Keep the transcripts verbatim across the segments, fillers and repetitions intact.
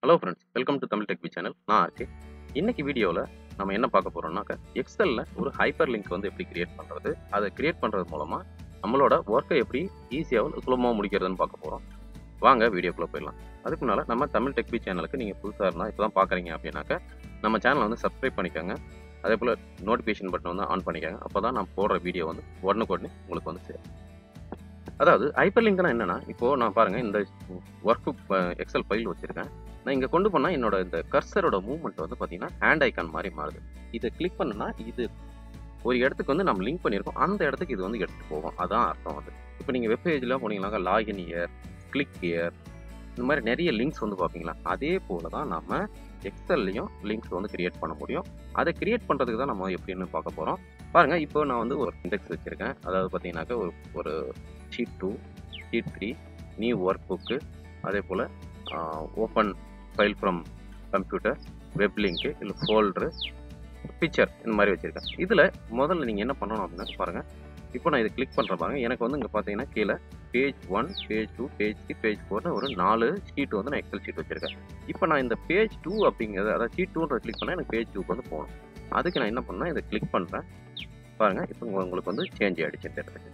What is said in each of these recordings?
Hello friends, welcome to Tamil Tech B channel. நான் ஆர்கே. இன்னைக்கு வீடியோவில் நம்ம என்ன பார்க்க போறோம்னாக்க எக்ஸலில் ஒரு ஹைப்பர் லிங்க் வந்து எப்படி கிரியேட் பண்ணுறது, அதை கிரியேட் பண்ணுறது மூலமாக நம்மளோட ஒர்க்கை எப்படி ஈஸியாக சுலபமாக முடிக்கிறதுன்னு பார்க்க போகிறோம். வாங்க வீடியோக்குள்ளே போயிடலாம். அதுக்கு முன்னால் நம்ம தமிழ் டெக் பி சேனலுக்கு நீங்கள் புதுசாக இருந்தால் இப்போ தான் பார்க்குறீங்க அப்படின்னாக்க நம்ம சேனலை வந்து சப்ஸ்கிரைப் பண்ணிக்கோங்க. அதே போல் நோட்டிஃபிகேஷன் பட்டன் வந்து ஆன் பண்ணிக்கோங்க. அப்போ தான் நான் போடுற வீடியோ வந்து உடனுக்குடனே உங்களுக்கு வந்து சேரும். அதாவது ஹைப்பர் லிங்க்னா என்னன்னா, இப்போது நான் பாருங்கள் இந்த ஒர்க்கு எக்ஸல் ஃபைல் வச்சுருக்கேன். நான் இங்கே கொண்டு போனால் என்னோட இந்த கர்சரோட மூவ்மெண்ட் வந்து பார்த்தீங்கன்னா ஹேண்ட் ஐக்கான் மாதிரி மாறுது. இதை கிளிக் பண்ணுனா இது ஒரு இடத்துக்கு வந்து நம்ம லிங்க் பண்ணியிருக்கோம், அந்த இடத்துக்கு இது வந்து எடுத்துகிட்டு போவோம். அதான் அர்த்தம் வந்து. இப்போ நீங்கள் வெப்பேஜில் போனீங்கன்னாக்கா லாகின் இயர், கிளிக் இயர், இந்த மாதிரி நிறைய லிங்க்ஸ் வந்து பார்ப்பீங்களா. அதே போல் தான் நம்ம எக்ஸல்லையும் லிங்க்ஸ் வந்து கிரியேட் பண்ண முடியும். அதை கிரியேட் பண்ணுறதுக்கு தான் நம்ம எப்படின்னு பார்க்க போகிறோம். பாருங்கள், இப்போ நான் வந்து ஒரு இண்டெக்ஸ் வச்சுருக்கேன். அதாவது பார்த்தீங்கன்னாக்கா ஒரு ஒரு sheet two, sheet three, new workbook, அதே போல் open file from computer, web link, இல்லை ஃபோல்டரு, பிக்சர், இந்த மாதிரி வச்சுருக்கேன். இதில் முதல்ல நீங்கள் என்ன பண்ணணும் அப்படின்னா பாருங்கள், இப்போ நான் இதை கிளிக் பண்ணுற பாருங்க, எனக்கு வந்து இங்கே பார்த்தீங்கன்னா கீழே page one, page two, page three, page ஃபோர்னு ஒரு நாலு ஷீட் வந்து நான் எக்ஸல் ஷீட் வச்சுருக்கேன். இப்போ நான் இந்த பேஜ் டூ அப்படிங்கிறது, அதாவது ஷீட் டூன்ற கிளிக் பண்ணால் எனக்கு பேஜ் டூக்கு வந்து போகணும். அதுக்கு நான் என்ன பண்ணேன், இதை கிளிக் பண்ணுறேன். பாருங்கள், இப்போ உங்களுக்கு வந்து சேஞ்ச் ஆகிடுச்சு இந்த இடத்துக்கு.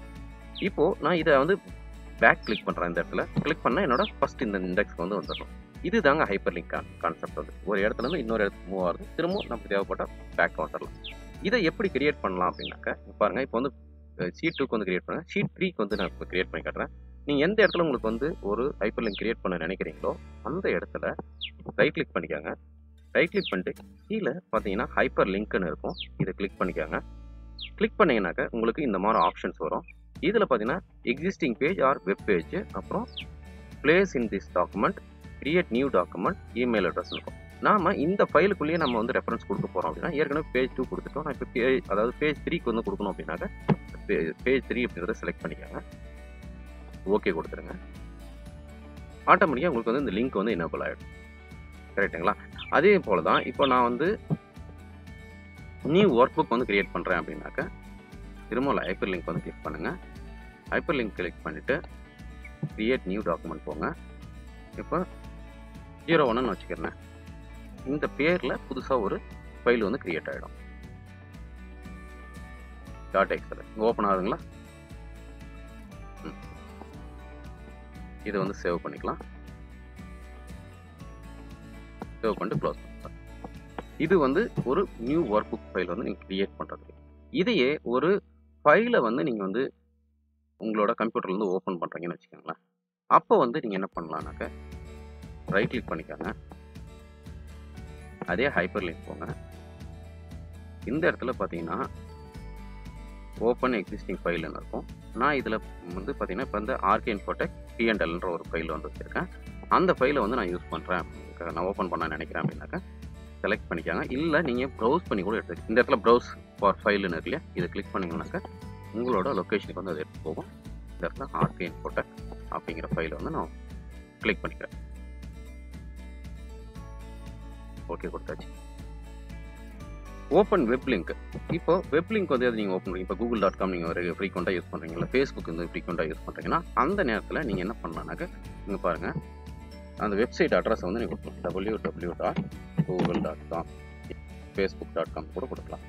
இப்போது நான் இதை வந்து பேக் கிளிக் பண்ணுறேன். இந்த இடத்துல கிளிக் பண்ணால் என்னோட ஃபஸ்ட் இந்த இண்டெக்ஸ்க்கு வந்து வந்துடணும். இது தாங்க ஹைப்பர் லிங்க் கான்செப்ட். வந்து ஒரு இடத்துல இருந்து இன்னொரு இடத்துக்கு மூவ் ஆகுது, திரும்பவும் நமக்கு தேவைப்பட்டால் பேக் வந்துடலாம். இதை எப்படி கிரியேட் பண்ணலாம் அப்படின்னாக்க பாருங்கள், இப்போ வந்து ஷீட் டூக்கு வந்து கிரியேட் பண்ணுங்கள், ஷீட் த்ரீக்கு வந்து நான் இப்போ கிரியேட் பண்ணி காட்டுறேன். நீங்கள் எந்த இடத்துல உங்களுக்கு வந்து ஒரு ஹைப்பர் லிங்க் கிரியேட் பண்ண நினைக்கிறீங்களோ அந்த இடத்துல ரைட் கிளிக் பண்ணிக்கோங்க. ரைட் கிளிக் பண்ணிட்டு கீழே பார்த்தீங்கன்னா ஹைப்பர் லிங்க்னு இருக்கும், இதை கிளிக் பண்ணிக்கோங்க. கிளிக் பண்ணிங்கனாக்கா உங்களுக்கு இந்த மாதிரி ஆப்ஷன்ஸ் வரும். இதில் பார்த்தீங்கன்னா existing page or web page, அப்புறம் place in this document, create new document, email address இருக்கும். நாம் இந்த ஃபைலுக்குள்ளேயே நம்ம வந்து ரெஃபரன்ஸ் கொடுக்க போகிறோம் அப்படின்னா, ஏற்கனவே பேஜ் டூ கொடுத்துட்டோம். நான் இப்போ பேஜ் அதாவது பேஜ் த்ரீக்கு வந்து கொடுக்கணும் அப்படின்னாக்க பேஜ் த்ரீ அப்படின்றத செலக்ட் பண்ணிக்கோங்க. ஓகே கொடுத்துருங்க. ஆட்டோமேட்டிக்காக உங்களுக்கு வந்து இந்த லிங்க் வந்து எனேபிள் ஆகிடும். கரெக்டுங்களா? அதே போல் தான் இப்போ நான் வந்து நியூ ஒர்க் புக் வந்து கிரியேட் பண்ணுறேன் அப்படின்னாக்க திரும்ப ஹைப்பர் லிங்க் வந்து கிளிக் பண்ணுங்கள். ஹைப்பர் லிங்க் கிளிக் பண்ணிவிட்டு கிரியேட் நியூ டாக்குமெண்ட் போங்க. இப்போ ஜீரோ ஒன்னு வச்சுக்கிறேன். இந்த பேரில் புதுசாக ஒரு ஃபைல் வந்து கிரியேட் ஆகிடும். டாட் எக்ஸல் ஓப்பன் ஆகுதுங்களா? இதை வந்து சேவ் பண்ணிக்கலாம். சேவ் பண்ணிட்டு க்ளோஸ் பண்ணிக்கலாம். இது வந்து ஒரு நியூ ஒர்க் புக் ஃபைல் வந்து நீங்கள் கிரியேட் பண்ணுறதுக்கு. இதையே ஒரு ஃபைலை வந்து நீங்கள் வந்து உங்களோட கம்ப்யூட்டர்லேருந்து ஓப்பன் பண்ணுறீங்கன்னு வச்சுக்கோங்களேன். அப்போ வந்து நீங்கள் என்ன பண்ணலான்னாக்க ரைட் கிளிக் பண்ணிக்கோங்க. அதே ஹைப்பர் லிங்க் போங்க. இந்த இடத்துல பார்த்தீங்கன்னா ஓப்பன் எக்ஸிஸ்டிங் ஃபைல்னு இருக்கும். நான் இதில் வந்து பார்த்தீங்கன்னா இப்போ வந்து ஆர்கே இன்ஃபோடெக் டிஎன்எல்ன்ற ஒரு ஃபைல் வந்து வச்சுருக்கேன். அந்த ஃபைலை வந்து நான் யூஸ் பண்ணுறேன், நான் ஓப்பன் பண்ண நினைக்கிறேன் அப்படின்னாக்கா செலக்ட் பண்ணிக்காங்க. இல்லை நீங்கள் ப்ரௌஸ் பண்ணி கூட எடுத்து இந்த இடத்துல ப்ரௌஸ் ஃபார் ஃபைல்னு இருக்கு இல்லையா, இதை கிளிக் பண்ணிங்கனாக்கா உங்களோட லொக்கேஷனுக்கு வந்து அதை எடுத்து போகும். இந்த இடத்துல ஆர்கே இன்ஃபோடெக் அப்படிங்கிற ஃபைலை வந்து நான் கிளிக் பண்ணிக்கிறேன். ஓகே கொடுத்தாச்சு. Open web link. இப்போ வெப் லிங்க் வந்து அது நீங்கள் ஓப்பன் பண்ணி இப்போ கூகுள் டாட் காம் நீங்கள் ஒரு ஃப்ரீக்வெண்ட்டாக யூஸ் பண்ணுறீங்க, இல்லை ஃபேஸ்புக் வந்து ஃப்ரீக்வெண்ட்டாக யூஸ் பண்ணுறீங்கன்னா அந்த நேரத்தில் நீங்கள் என்ன பண்ணலான்னாக்க இங்கே பாருங்கள், அந்த வெப்சைட் அட்ரஸ் வந்து நீங்கள் கொடுக்கலாம். W W dot Google dot com, Facebook dot com கூட கொடுக்கலாம்.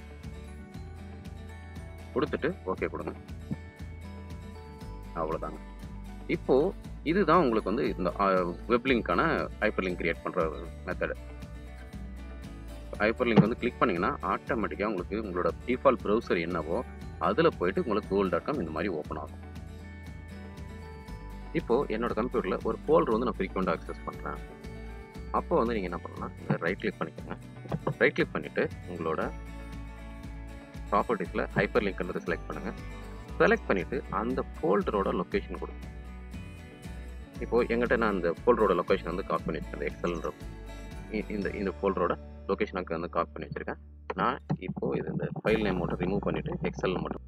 கொடுத்துட்டு ஓகே கொடுங்க. அவ்வளோதாங்க. இப்போது இதுதான் உங்களுக்கு வந்து இந்த வெப் லிங்க்கான ஹைப்பர் லிங்க் கிரியேட் பண்ணுற மெத்தடு. ஹைப்பர் லிங்க் வந்து கிளிக் பண்ணிங்கன்னா ஆட்டோமேட்டிக்காக உங்களுக்கு உங்களோட டிஃபால்ட் ப்ரௌசர் என்னவோ அதில் போயிட்டு உங்களுக்கு கூகுள் டாட் காம் இந்த மாதிரி ஓப்பன் ஆகும். இப்போது என்னோடய கம்ப்யூட்டரில் ஒரு ஃபோல்டர் வந்து நான் ஃப்ரீக்வெண்ட்டாக அக்சஸ் பண்ணுறேன். அப்போ வந்து நீங்கள் என்ன பண்ணலாம், ரைட் கிளிக் பண்ணிக்கோங்க. ரைட் கிளிக் பண்ணிவிட்டு உங்களோட ப்ராப்பர்ட்டிஸில் ஹைப்பர் லிங்க்ன்றதை செலக்ட் பண்ணுங்கள். செலக்ட் பண்ணிவிட்டு அந்த ஃபோல்டரோட லொக்கேஷன் கொடுங்க. இப்போது எங்கிட்ட நான் அந்த ஃபோல்டரோட லொக்கேஷன் வந்து காப்பி பண்ணி வச்சுருக்கேன். எக்ஸல்ன்ற இந்த இந்த ஃபோல்டரோட லொக்கேஷனுக்கு வந்து காப்பி பண்ணி வச்சுருக்கேன். நான் இப்போது இது இந்த ஃபைல் நேம் மட்டும் ரிமூவ் பண்ணிவிட்டு எக்ஸல் மட்டும்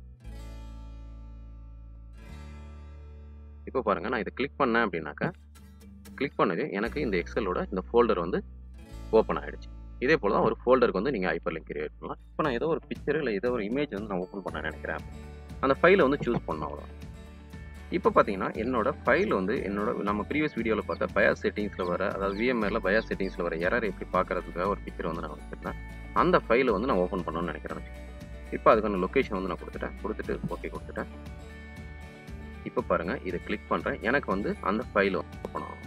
இப்போ பாருங்கள், நான் இதை கிளிக் பண்ணேன் அப்படின்னாக்கா கிளிக் பண்ணது எனக்கு இந்த எக்ஸலோட இந்த ஃபோல்டர் வந்து ஓப்பன் ஆகிடுச்சு. இதே போல் தான் ஒரு ஃபோல்டருக்கு வந்து நீங்கள் ஹைப்பர் லிங்க் கிரியேட் பண்ணலாம். இப்போ நான் ஏதோ ஒரு பிக்சர் இல்லை ஏதோ ஒரு இமேஜ் வந்து நான் ஓப்பன் பண்ண நினைக்கிறேன், அந்த ஃபைலை வந்து சூஸ் பண்ணணும். அவ்வளோ இப்போ பார்த்தீங்கன்னா, என்னோட ஃபைல் வந்து என்னோட நம்ம ப்ரீவியஸ் வீடியோல பார்த்த பயாஸ் செட்டிங்ஸ்ல வர அதாவது விஎம்ஆர்ல பயாஸ் செட்டிங்ஸ்ல வர எரர் எப்படி பார்க்கறதுக்காக ஒரு பிக்சர் வந்து நான் வச்சிருந்தேன். அந்த ஃபைல வந்து நான் ஓப்பன் பண்ணணும்னு நினைக்கிறேன். இப்போ அதுக்கான லொகேஷன் வந்து நான் குடுத்துட்டேன். குடுத்துட்டு ஓகே குடுத்துட்டேன். இப்போ பாருங்க, இத கிளிக் பண்றேன். எனக்கு வந்து அந்த ஃபைல் ஓப்பன் ஆகும்.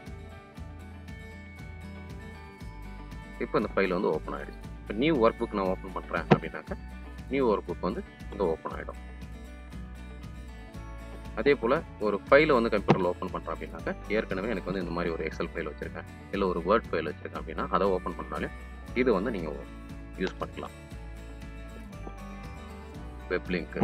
இப்போ இந்த ஃபைல் வந்து ஓப்பன் ஆயிடுச்சு. இப்போ நியூ ஒர்க் புக் நான் ஓப்பன் பண்றேன் அப்படின்னாக்க, நியூ ஒர்க் புக் வந்து இங்க ஓப்பன் ஆயிடும். அதே போல ஒரு ஃபைல வந்து கம்ப்யூட்டர்ல ஓப்பன் பண்றேன் அப்படின்னாக்க, ஏற்கனவே எனக்கு வந்து இந்த மாதிரி ஒரு எக்ஸல் ஃபைல் வச்சிருக்கேன். இல்ல ஒரு வேர்ட் ஃபைல் வச்சிருக்கேன் அப்படின்னா, அத ஓப்பன் பண்ணாலே இது வந்து நீங்க யூஸ் பண்ணிக்கலாம். வெப் லிங்க்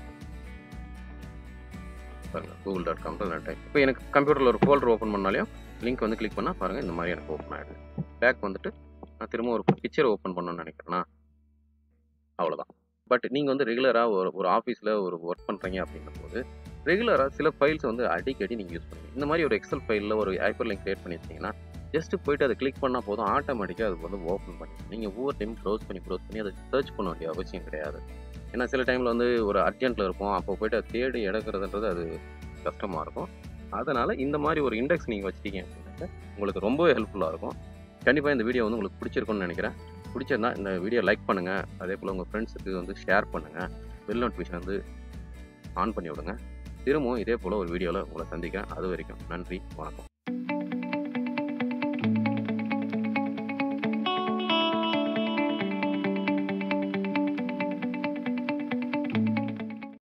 பாருங்க கூகுள் டாட் காம் தான் டைப். இப்போ எனக்கு கம்ப்யூட்டர்ல ஒரு ஃபோல்டர் ஓப்பன் பண்ணாலையும் லிங்க் வந்து கிளிக் பண்ணா பாருங்க இந்த மாதிரி எனக்கு ஓப்பன் ஆயிடுது. பேக் வந்துட்டு நான் திரும்ப ஒரு பிக்சர் ஓப்பன் பண்ணணும்னு நினைக்கிறேன்னா அவ்வளவுதான். பட் நீங்க வந்து ரெகுலரா ஒரு ஒரு ஆஃபீஸ்ல ஒரு ஒர்க் பண்றீங்க அப்படிங்கும்போது ரெகுலரா சில ஃபைல்ஸ் வந்து அடிக்கடி நீங்க யூஸ் பண்ணுவீங்க. இந்த மாதிரி ஒரு எக்ஸல் ஃபைல்ல ஒரு ஹைப்பர் லிங்க் கிரியேட் பண்ணி வச்சீங்கன்னா ஜஸ்ட் போயிட்டு அதை கிளிக் பண்ணா போதும், ஆட்டோமேட்டிக்கா அது வந்து ஓப்பன் பண்ணி நீங்க ஒவ்வொரு டைம் க்ளோஸ் பண்ணி க்ளோஸ் பண்ணி அதை சர்ச் பண்ண வேண்டிய அவசியம் கிடையாது. ஏன்னா சில டைம்ல வந்து ஒரு அர்ஜென்ட்ல இருப்போம், அப்போ போயிட்டு அதை தேடி எடுக்கிறதுன்றது அது கஷ்டமா இருக்கும். அதனால இந்த மாதிரி ஒரு இண்டெக்ஸ் நீங்க வச்சிட்டீங்க அப்படின்னா உங்களுக்கு ரொம்பவே ஹெல்ப்ஃபுல்லா இருக்கும். கண்டிப்பா இந்த வீடியோ வந்து உங்களுக்கு பிடிச்சிருக்கும்னு நினைக்கிறேன். பிடிச்சிருந்தா இந்த வீடியோ லைக் பண்ணுங்க. அதே போல உங்க ஃப்ரெண்ட்ஸுக்கு வந்து ஷேர் பண்ணுங்க. பெல் நோட்டிஃபிகேஷன் வந்து ஆன் பண்ணி விடுங்க. திரும்பவும் இதே போல ஒரு வீடியோல உங்களை சந்திக்கிறேன். அது வரைக்கும் நன்றி, வணக்கம்.